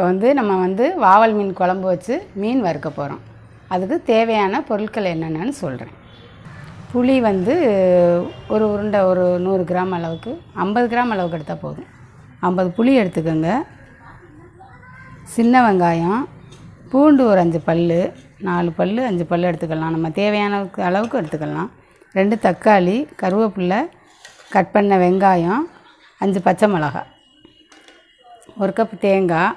இப்போ வந்து நம்ம வந்து வாவல் மீன் குழம்பு வச்சு மீன் வறுக்க போகிறோம். அதுக்கு தேவையான பொருட்கள் என்னென்னு சொல்கிறேன். புளி வந்து ஒரு உருண்டை ஒரு 100 கிராம் அளவுக்கு 50 கிராம் அளவுக்கு எடுத்தால் போதும். 50 புளி எடுத்துக்கோங்க. சின்ன வெங்காயம், பூண்டு ஒரு 5 பல், 4 பல் 5 பல் எடுத்துக்கலாம். நம்ம தேவையான அளவுக்கு எடுத்துக்கலாம். 2 தக்காளி, கருவேப்பிலை, கட் பண்ண வெங்காயம், 5 பச்சை மிளகாய், 1 கப் தேங்காய்,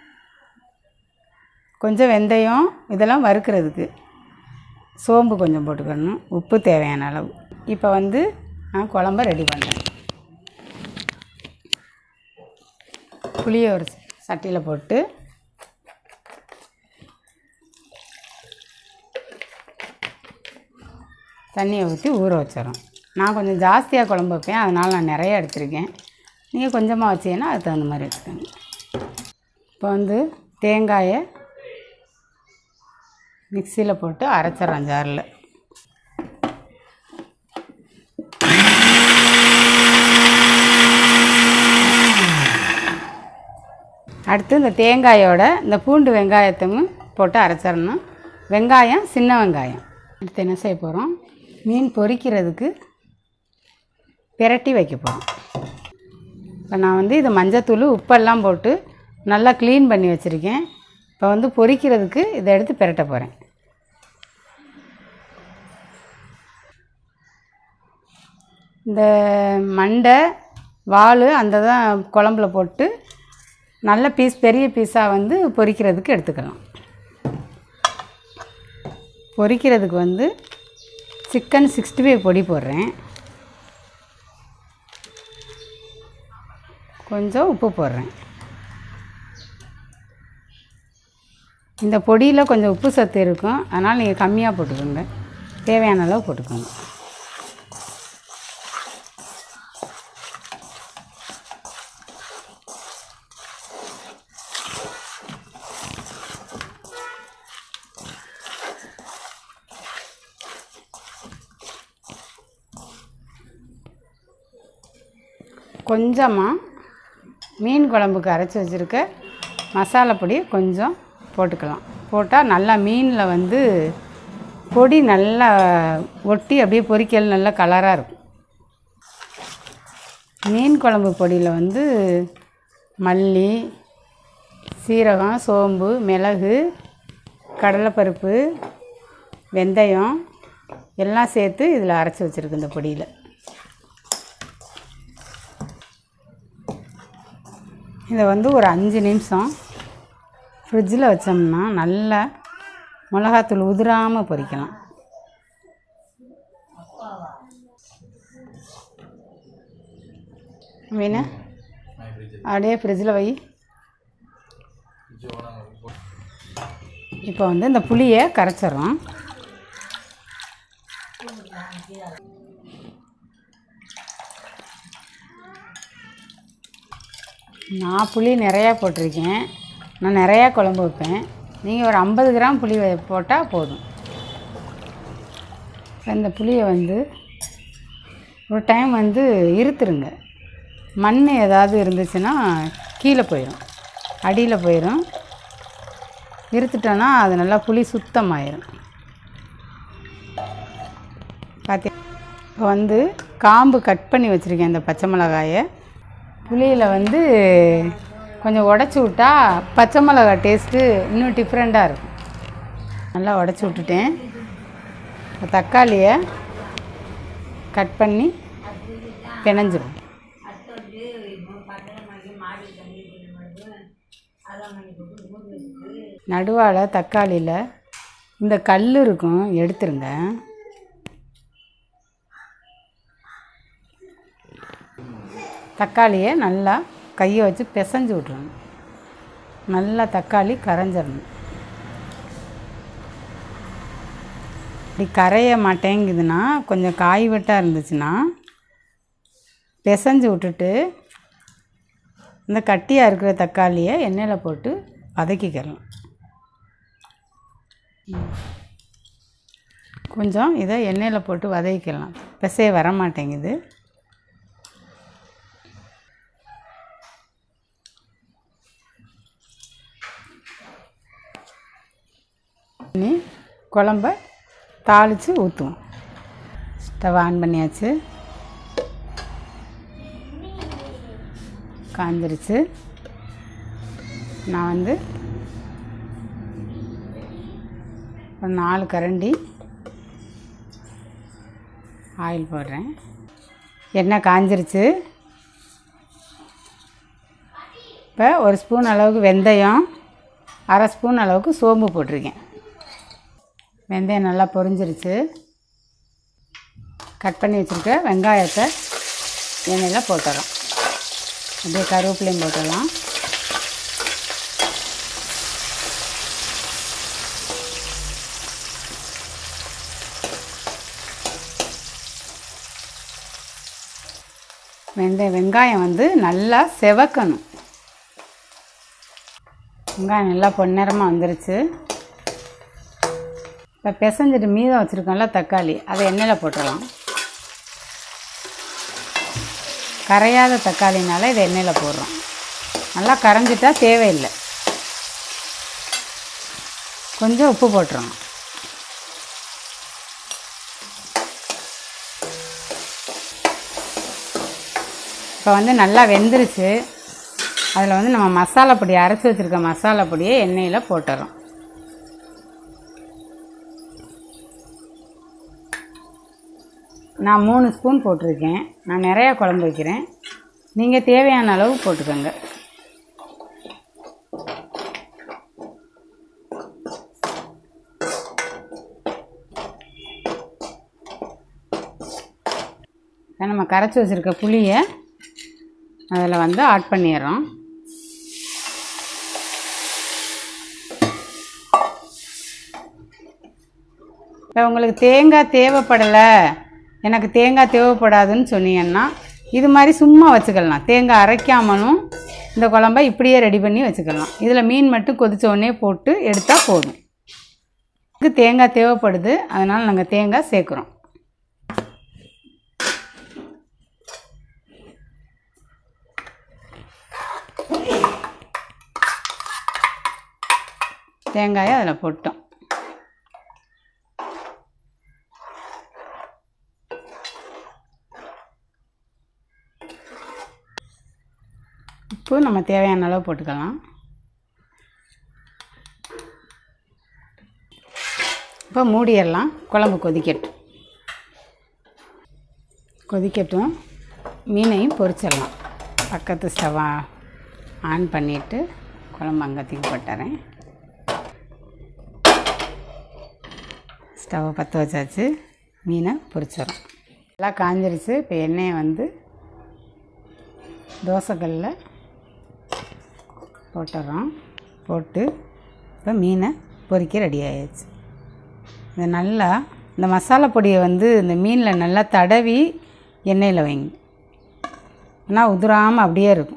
கொஞ்சம் வெந்தயம், இதெல்லாம் வறுக்கிறதுக்கு சோம்பு கொஞ்சம் போட்டுக்கணும், உப்பு தேவையான அளவு. இப்போ வந்து நான் குழம்ப ரெடி பண்ணுறேன். புளியை ஒரு சட்டியில் போட்டு தண்ணியை ஊற்றி ஊற வச்சிடறோம். நான் கொஞ்சம் ஜாஸ்தியாக குழம்பு வைப்பேன், அதனால் நான் நிறைய எடுத்துருக்கேன். நீங்கள் கொஞ்சமாக வச்சிங்கன்னா அதுக்கு தகுந்த மாதிரி வச்சுக்கோங்க. இப்போ வந்து தேங்காயை மிக்சியில் போட்டு அரைச்சிட்றேன் ஜாரில். அடுத்து இந்த தேங்காயோட இந்த பூண்டு வெங்காயத்தையும் போட்டு அரைச்சிடணும். வெங்காயம் சின்ன வெங்காயம். அடுத்து என்ன செய்ய போகிறோம், மீன் பொரிக்கிறதுக்கு பிரட்டி வைக்க போகிறோம். இப்போ நான் வந்து இது மஞ்சத்தூள் உப்பெல்லாம் போட்டு நல்லா க்ளீன் பண்ணி வச்சுருக்கேன். இப்போ வந்து பொரிக்கிறதுக்கு இதை எடுத்து பிரட்ட போகிறேன். இந்த மண்டை வால் அந்த தான் குழம்புல போட்டு நல்ல பீஸ் பெரிய பீஸாக வந்து பொரிக்கிறதுக்கு எடுத்துக்கலாம். பொரிக்கிறதுக்கு வந்து சிக்கன் 65 பொடி போடுறேன். கொஞ்சம் உப்பு போடுறேன். இந்த பொடியில் கொஞ்சம் உப்பு சத்து இருக்கும், அதனால் நீங்கள் கம்மியாக போட்டுக்கோங்க, தேவையான அளவு போட்டுக்கோங்க. கொஞ்சமாக மீன் குழம்புக்கு அரைச்சி வச்சுருக்க மசாலா பொடி கொஞ்சம் போட்டுக்கலாம். போட்டால் நல்லா மீனில் வந்து பொடி நல்லா ஒட்டி அப்படியே பொரிக்கல் நல்லா கலராக இருக்கும். மீன் குழம்பு பொடியில் வந்து மல்லி, சீரகம், சோம்பு, மிளகு, கடலைப்பருப்பு, வெந்தயம் எல்லாம் சேர்த்து இதில் அரைச்சி வச்சுருக்கு. இந்த பொடியில் இதை வந்து ஒரு 5 நிமிஷம் ஃப்ரிட்ஜில் வச்சோம்னா நல்லா மிளகாத்தூள் உதிராமல் பொரிக்கலாம். வேணா அப்படியே ஃப்ரிட்ஜில் வை. இப்போ வந்து இந்த புளியை கரைச்சிட்றோம். நான் புளி நிறையா போட்டிருக்கேன், நான் நிறையா குழம்பு வைப்பேன். நீங்கள் ஒரு 50 கிராம் புளி போட்டால் போதும். இந்த புளியை வந்து ஒரு டைம் வந்து இருத்துருங்க. மண் ஏதாவது இருந்துச்சுன்னா கீழே போயிடும், அடியில் போயிடும். இருத்துட்டோன்னா அது நல்லா புளி சுத்தமாயிடும். பார்த்தி இப்போ வந்து காம்பு கட் பண்ணி வச்சுருக்கேன். இந்த பச்சை மிளகாயை புளியில் வந்து கொஞ்சம் உடச்சி விட்டா பச்சை மிளகாய் டேஸ்ட்டு இன்னும் டிஃப்ரெண்ட்டாக இருக்கும். நல்லா உடச்சி விட்டுட்டேன். தக்காளியை கட் பண்ணி பிணைஞ்சிரும். நடுவால் தக்காளியில் இந்த கல் இருக்கும், எடுத்துருங்க. தக்காளியை நல்லா கையை வச்சு பிசைஞ்சு விட்றணும். நல்லா தக்காளி கரைஞ்சிடணும். இப்படி கரைய மாட்டேங்குதுன்னா கொஞ்சம் காய் வெட்டாக இருந்துச்சுன்னா பிசைஞ்சு விட்டுட்டு இந்த கட்டியாக இருக்கிற தக்காளியை எண்ணெயில் போட்டு வதக்கிக்கலாம். கொஞ்சம் இதை எண்ணெயில் போட்டு வதக்கிக்கலாம். பிசைய வர மாட்டேங்குது. இனி குழம்ப தாளித்து ஊற்றுவோம். ஸ்டவ் ஆன் பண்ணியாச்சு. காஞ்சிருச்சு. நான் வந்து ஒரு 4 கரண்டி ஆயில் போடுறேன். எண்ணெய் காஞ்சிருச்சு. இப்போ 1 ஸ்பூன் அளவுக்கு வெந்தயம், 1/2 ஸ்பூன் அளவுக்கு சோம்பு போட்டிருக்கேன். வெந்தயம் நல்லா பொரிஞ்சிருச்சு. கட் பண்ணி வச்சுருக்க வெங்காயத்தை எண்ணெயில் போட்டுறோம். அப்படியே கருவேப்பிலையும் போட்டுடலாம். வெங்காயம் வந்து நல்லா செவக்கணும். வெங்காயம் நல்லா பொன்னிறமாக வந்துருச்சு. இப்போ பிசைஞ்சிட்டு மீதம் வச்சுருக்கோம்ல தக்காளி, அதை எண்ணெயில் போட்டுடலாம். கரையாத தக்காளினால இதை எண்ணெயில் போடுறோம். நல்லா கரைஞ்சிட்டா தேவையில்லை. கொஞ்சம் உப்பு போட்டுருவோம். இப்போ வந்து நல்லா வெந்துருச்சு. அதில் வந்து நம்ம மசாலா பொடி, அரைச்சி வச்சுருக்க மசாலா பொடியை எண்ணெயில் போட்டுறோம். நான் 3 ஸ்பூன் போட்டிருக்கேன். நான் நிறையா குழம்பு வைக்கிறேன். நீங்கள் தேவையான அளவு போட்டுக்கோங்க. நம்ம கரைச்சி வச்சுருக்க புளியை அதில் வந்து ஆட் பண்ணிடுறோம். இப்போ உங்களுக்கு தேங்காய் தேவைப்படலை, எனக்கு தேங்காய் தேவைப்படாதுன்னு சொன்னீங்கன்னா இது மாதிரி சும்மா வச்சுக்கலாம். தேங்காய் அரைக்காமலும் இந்த குழம்ப இப்படியே ரெடி பண்ணி வச்சுக்கலாம். இதில் மீன் மட்டும் கொதிச்ச உடனே போட்டு எடுத்தால் போதும். இதுக்கு தேங்காய் தேவைப்படுது, அதனால் நாங்கள் தேங்காய் சேர்க்குறோம். தேங்காயை அதில் போட்டோம். உப்பு நம்ம தேவையான அளவு போட்டுக்கலாம். இப்போ மூடிடலாம். குழம்பு கொதிக்கட்டும். மீனையும் பொரிச்சிடலாம். பக்கத்து ஸ்டவ் ஆன் பண்ணிவிட்டு குழம்பு அங்கத்துக்கு போட்டுறேன். ஸ்டவ்வை பற்ற வச்சாச்சு. மீனை பொரிச்சிடறோம். நல்லா காஞ்சிருச்சு. இப்போ எண்ணெயை வந்து தோசைக்கல்லில் போட்டுறோம். போட்டு இப்போ மீனை பொரிக்க ரெடி ஆகிடுச்சு. இதை நல்லா இந்த மசாலா பொடியை வந்து இந்த மீனில் நல்லா தடவி எண்ணெயில் வைங்க. ஆனால் உதிராமல் அப்படியே இருக்கும்.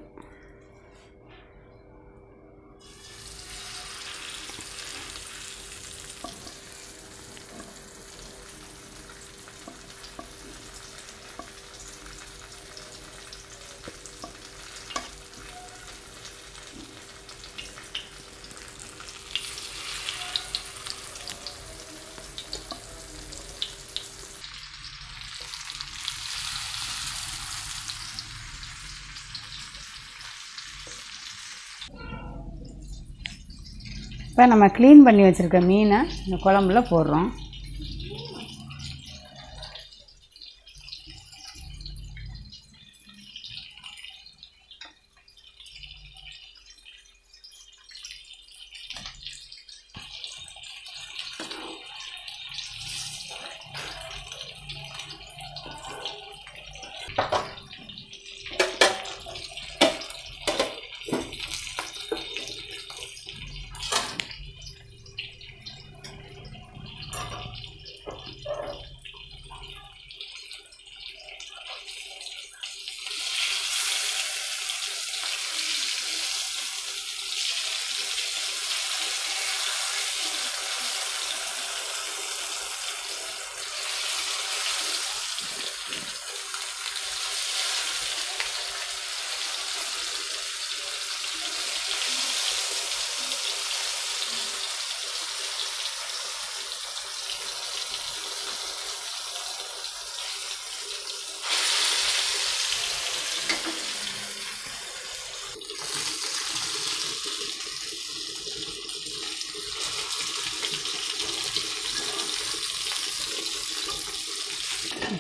இப்போ நம்ம க்ளீன் பண்ணி வச்சுருக்க மீனை இந்த குழம்புல போடுறோம்.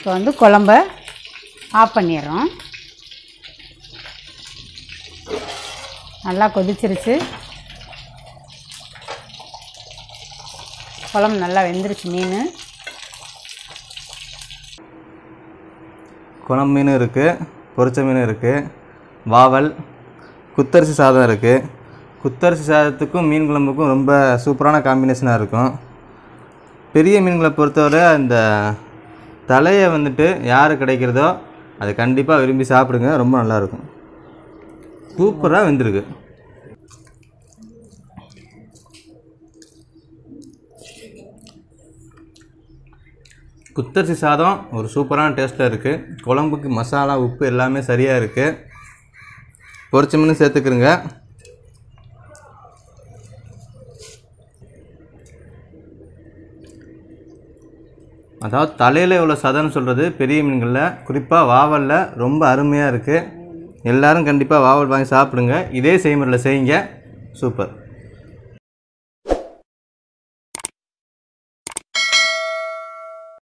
இப்போ வந்து குழம்ப ஆஃப் பண்ணிடுறோம். நல்லா கொதிச்சிருச்சு. குழம்பு நல்லா வெந்துருச்சு. மீன் குழம்பு மீன் இருக்குது, பொரிச்ச மீன் இருக்குது, வாவல், குத்தரிசி சாதம் இருக்குது. குத்தரிசி சாதத்துக்கும் மீன் குழம்புக்கும் ரொம்ப சூப்பரான காம்பினேஷனாக இருக்கும். பெரிய மீன்களை பொறுத்தவரை அந்த தலையை வந்துட்டு யார் கிடைக்கிறதோ அது கண்டிப்பாக விரும்பி சாப்பிடுங்க, ரொம்ப நல்லாயிருக்கும். சூப்பராக வெந்திருக்கு. குத்தரிசி சாதம் ஒரு சூப்பரான டேஸ்ட்டில் இருக்குது. குழம்புக்கு மசாலா உப்பு எல்லாமே சரியாக இருக்குது. பொரிச்ச மீன் சேர்த்துக்கிறங்க. அதாவது தலையில் இவ்வளோ சதன்னு சொல்கிறது பெரிய மீன்களில், குறிப்பாக வாவலில் ரொம்ப அருமையாக இருக்குது. எல்லோரும் கண்டிப்பாக வாவல் வாங்கி சாப்பிடுங்க. இதே செய்முறையில் செய்யுங்க. சூப்பர்.